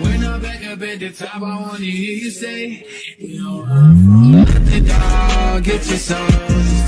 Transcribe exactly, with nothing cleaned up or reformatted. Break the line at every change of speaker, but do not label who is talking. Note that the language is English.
When I'm back up at the top, I wanna hear you say, you know I'm from the dog, get your soul.